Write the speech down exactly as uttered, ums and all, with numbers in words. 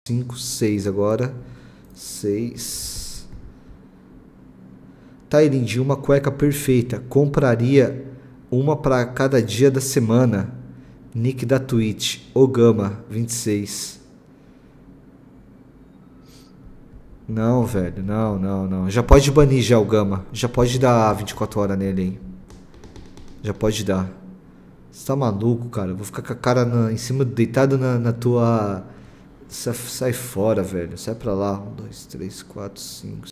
cinco, seis agora. seis. Tá, lindinho, uma cueca perfeita. Compraria uma pra cada dia da semana. Nick da Twitch. Ogama, vinte e seis. Não, velho. Não, não, não. Já pode banir já o Gama. Já pode dar vinte e quatro horas nele aí. Já pode dar. Você tá maluco, cara? Eu vou ficar com a cara na, em cima, deitado na, na tua... Sai, sai fora, velho. Sai pra lá. Um, dois, três, quatro, cinco...